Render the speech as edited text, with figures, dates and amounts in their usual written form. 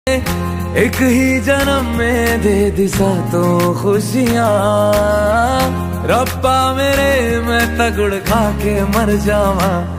एक ही जन्म में दे दिशा तो खुशियाँ, रब्बा मेरे मैं तगड़ खा के मर जावा।